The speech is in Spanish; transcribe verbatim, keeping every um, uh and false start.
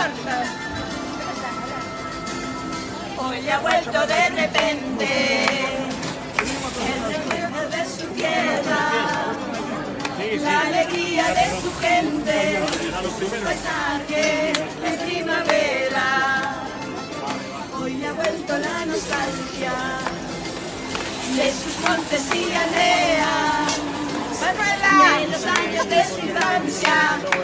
Hoy ha vuelto de repente el recuerdo de su tierra, la alegría de su gente, su paisaje de primavera. Hoy ha vuelto la nostalgia de sus montes y aldeas, de los años de su infancia.